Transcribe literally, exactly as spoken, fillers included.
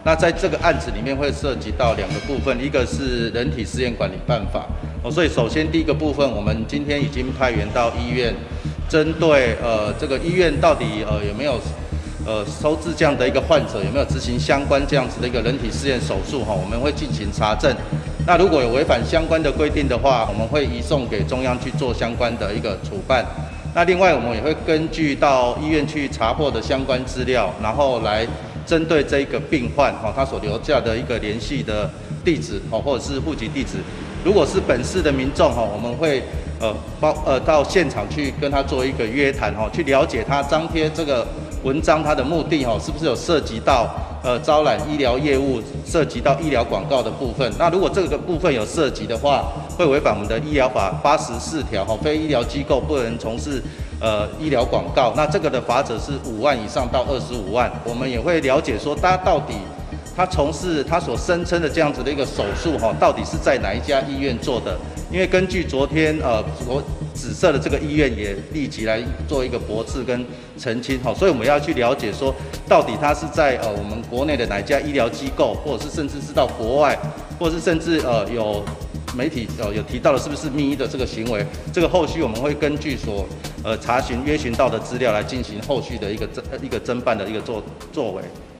那在这个案子里面会涉及到两个部分，一个是人体试验管理办法哦，所以首先第一个部分，我们今天已经派员到医院，针对呃这个医院到底呃有没有呃收治这样的一个患者，有没有执行相关这样子的一个人体试验手术哈，我们会进行查证。那如果有违反相关的规定的话，我们会移送给中央去做相关的一个处办。那另外我们也会根据到医院去查获的相关资料，然后来针对这一个病患哈，他所留下的一个联系的地址哦，或者是户籍地址，如果是本市的民众哈，我们会呃包呃到现场去跟他做一个约谈哈，去了解他张贴这个文章它的目的哈，是不是有涉及到呃招揽医疗业务，涉及到医疗广告的部分。那如果这个部分有涉及的话，会违反我们的医疗法八十四条哈，非医疗机构不能从事呃医疗广告。那这个的罚则是五万以上到二十五万。我们也会了解说，他到底他从事他所声称的这样子的一个手术哈，到底是在哪一家医院做的？因为根据昨天呃所指涉的这个医院也立即来做一个驳斥跟澄清哈，所以我们要去了解说，到底他是在呃我们国内的哪一家医疗机构，或者是甚至是到国外，或者是甚至呃有媒体呃有提到的是不是密医的这个行为，这个后续我们会根据所呃查询约询到的资料来进行后续的一个侦一个侦办的一个作作为。